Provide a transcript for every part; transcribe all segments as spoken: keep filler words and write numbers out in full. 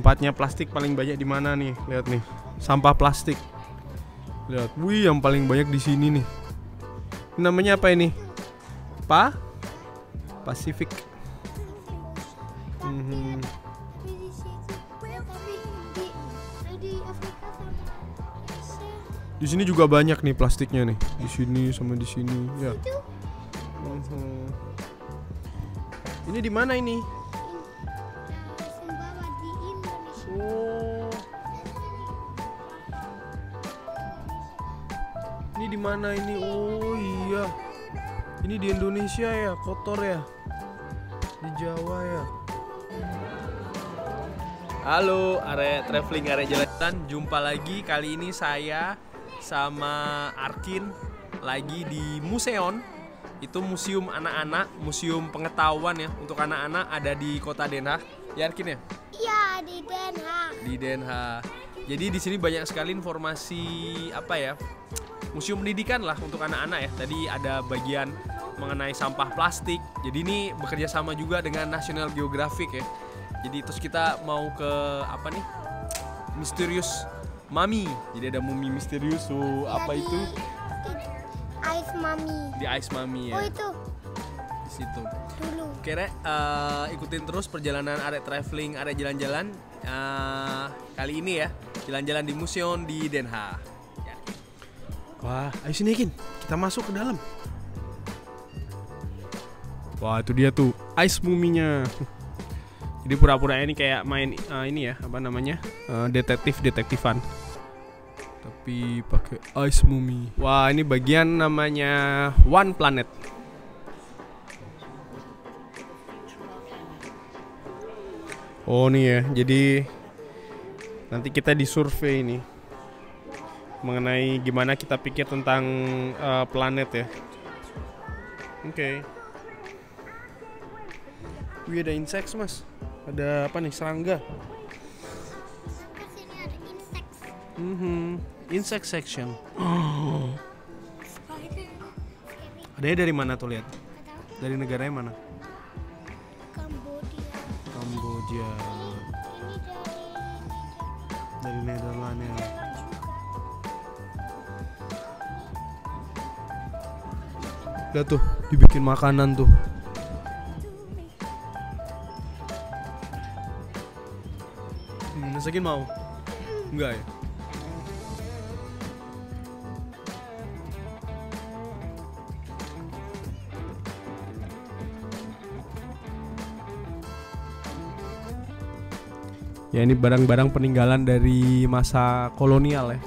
Tempatnya plastik paling banyak di mana nih? Lihat nih, sampah plastik. Lihat, wih, yang paling banyak di sini nih. Ini namanya apa ini? Pa? Pasifik. Hmm. Di sini juga banyak nih plastiknya nih. Di sini sama di sini, ya. Hmm. Ini di mana ini? Oh. Ini di mana ini? Oh iya. Ini di Indonesia ya, kotor ya. Di Jawa ya. Halo, arek traveling, arek jalan. Jumpa lagi, kali ini saya sama Arkin lagi di Museon. Itu museum anak-anak, museum pengetahuan ya untuk anak-anak, ada di kota Den Haag. Ya Arkin ya? Iya, di Den Haag. Di Den Haag. Jadi di sini banyak sekali informasi apa ya? Museum pendidikan lah untuk anak-anak ya. Tadi ada bagian mengenai sampah plastik. Jadi ini bekerja sama juga dengan National Geographic ya. Jadi terus kita mau ke apa nih? Misterius Mummy. Jadi ada mumi misterius. So, Ya, apa di- itu? di Ice Mummy. Di Ice Mummy ya. Oh itu Di situ. dulu. Oke, Rek, uh, ikutin terus perjalanan arek traveling, arek jalan-jalan. Uh, kali ini ya, jalan-jalan di museum di Den Haag. Ya. Wah, ayo sini Kin, kita masuk ke dalam. Wah, itu dia tuh, ice muminya. Jadi pura-pura ini kayak main uh, ini ya, apa namanya, uh, detektif-detektifan. Tapi pakai ice mummy. Wah, ini bagian namanya One Planet. Oh nih ya, jadi nanti kita disurvei nih mengenai gimana kita pikir tentang uh, planet ya. Oke. Okay. Wih, ada insects mas. Ada apa nih, serangga? Kan sini ada insects. Mm-hmm. Insect section. Spider. Adanya dari mana tuh, lihat? Nggak tahu. Dari negaranya mana? Kambodia. Kamboja. Ini dari Dari Nederland ya. Lihat tuh, dibikin makanan tuh. Hmm, Nasakin mau? Enggak ya? Ya, ini barang-barang peninggalan dari masa kolonial ya.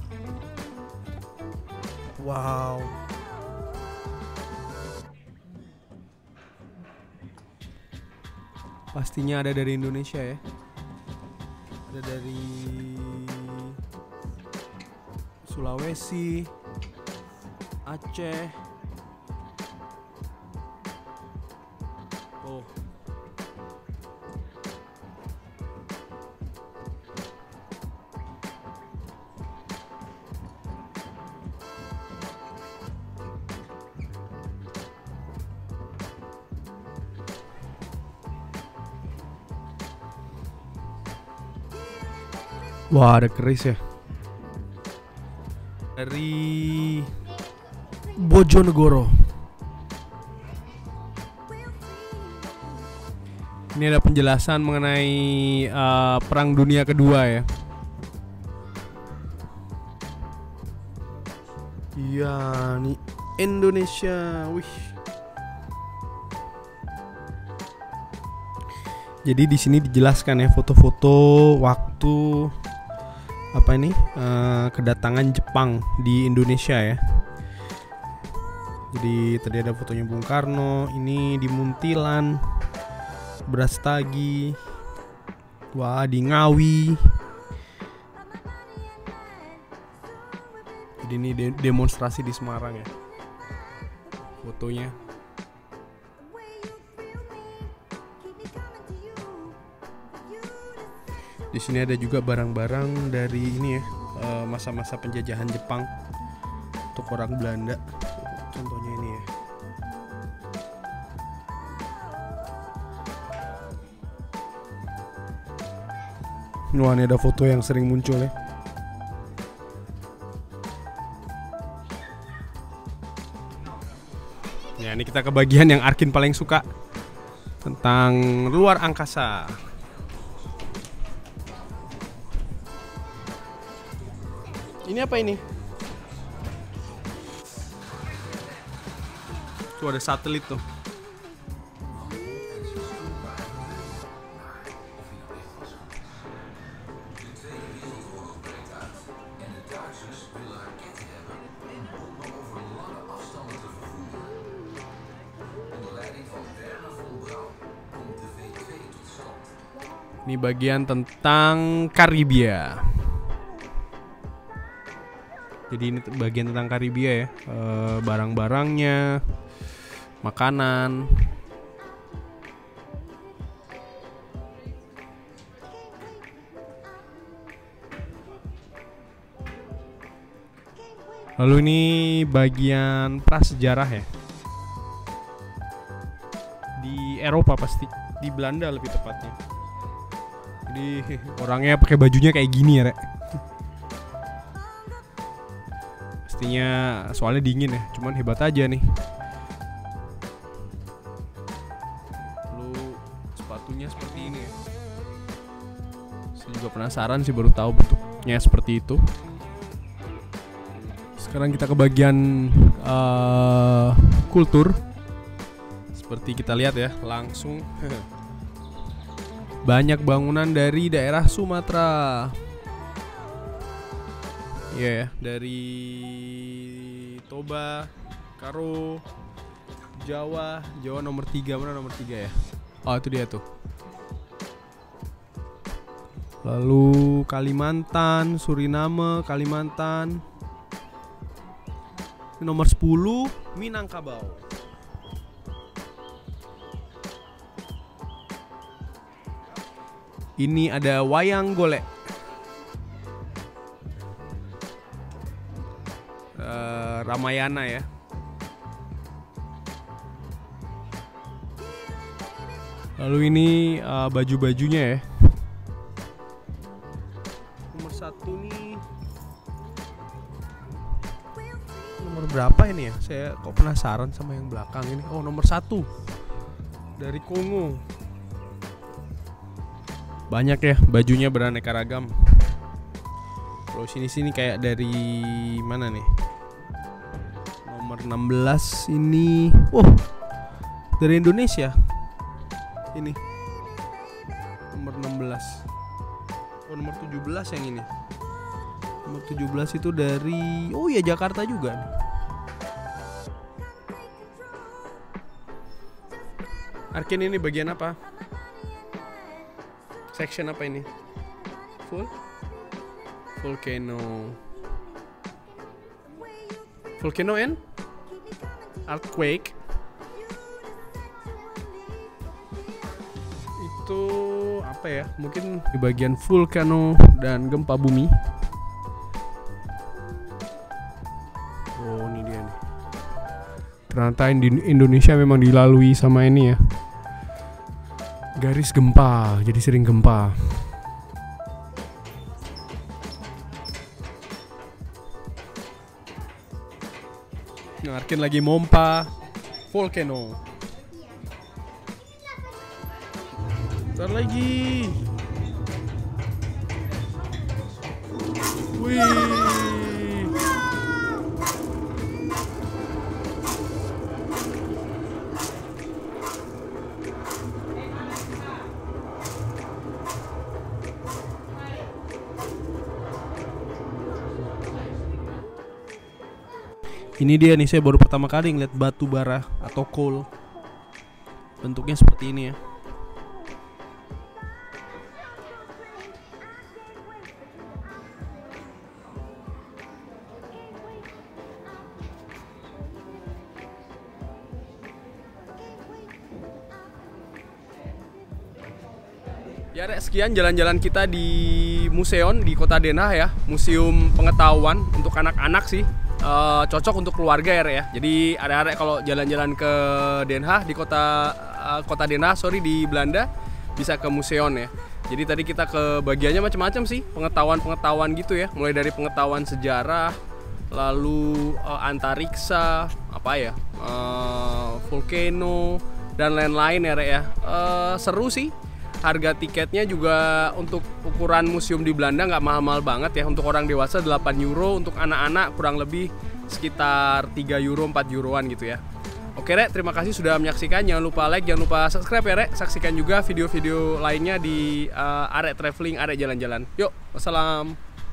Wow. Pastinya ada dari Indonesia ya. Ada dari Sulawesi, Aceh. Oh. Wah, ada keris ya. Dari Bojonegoro. Ini ada penjelasan mengenai uh, Perang Dunia Kedua ya. Iya, nih Indonesia. Wih. Jadi di sini dijelaskan ya foto-foto waktu apa ini uh, kedatangan Jepang di Indonesia ya. Jadi tadi ada fotonya Bung Karno, ini di Muntilan, Brastagi, wah di Ngawi. Jadi ini de- demonstrasi di Semarang ya, fotonya. Di sini ada juga barang-barang dari ini ya, masa-masa penjajahan Jepang untuk orang Belanda. Contohnya ini ya. Wah, ini ada foto yang sering muncul ya. Ya, ini kita ke bagian yang Arkin paling suka, tentang luar angkasa. Ini apa ini? Tuh ada satelit tuh. Ini bagian tentang Karibia. Jadi ini bagian tentang Karibia ya, e, barang-barangnya, makanan. Lalu ini bagian prasejarah ya. Di Eropa pasti, di Belanda lebih tepatnya. Jadi orangnya pakai bajunya kayak gini ya, Rek. Pastinya soalnya dingin ya, cuman hebat aja nih. Lalu sepatunya seperti ini ya. Saya juga penasaran sih, baru tahu bentuknya seperti itu. Sekarang kita ke bagian uh, kultur. Seperti kita lihat ya, langsung banyak bangunan dari daerah Sumatera. Iya ya, dari Toba, Karo, Jawa, Jawa nomor tiga, mana nomor tiga ya? Oh itu dia tuh. Lalu Kalimantan, Suriname, Kalimantan. Nomor sepuluh, Minangkabau. Ini ada wayang golek. Uh, Ramayana ya. Lalu ini uh, baju-bajunya ya. Nomor satu nih. Nomor berapa ini ya? Saya kok penasaran sama yang belakang ini. Oh, nomor satu. Dari Kongo. Banyak ya, bajunya beraneka ragam. Kalau sini-sini kayak dari mana nih? Nomor enam belas ini. Oh, dari Indonesia. Ini nomor enam belas. Oh, nomor tujuh belas yang ini. Nomor tujuh belas itu dari, oh ya, Jakarta juga nih. Arkin ini bagian apa? Section apa ini? Full? Volcano. Volcano and earthquake. Itu apa ya? Mungkin di bagian vulcano dan gempa bumi. Oh, ini dia nih. Ternyata di Indonesia memang dilalui sama ini ya. Garis gempa, jadi sering gempa. Nah, Arkin lagi mompa volcano. Ntar lagi. Wih. Ini dia nih, saya baru pertama kali ngeliat batu bara atau coal. Bentuknya seperti ini ya. Ya, Rek, sekian jalan-jalan kita di museum di Kota Den Haag ya. Museum pengetahuan untuk anak-anak sih. Uh, cocok untuk keluarga ya, Rek, ya. Jadi ada-ada kalau jalan-jalan ke Den Haag di kota uh, kota Den Haag, sorry, di Belanda, bisa ke museum ya. Jadi tadi kita ke bagiannya macam-macam sih, pengetahuan-pengetahuan gitu ya, mulai dari pengetahuan sejarah, lalu uh, antariksa, apa ya, uh, volcano dan lain-lain ya Rek ya. Uh, seru sih. Harga tiketnya juga untuk ukuran museum di Belanda nggak mahal-mahal banget ya. Untuk orang dewasa delapan euro, untuk anak-anak kurang lebih sekitar tiga euro, empat euroan gitu ya. Oke Rek, terima kasih sudah menyaksikan. Jangan lupa like, jangan lupa subscribe ya Rek. Saksikan juga video-video lainnya di uh, Arek Traveling, Arek Jalan-Jalan. Yuk, wassalam.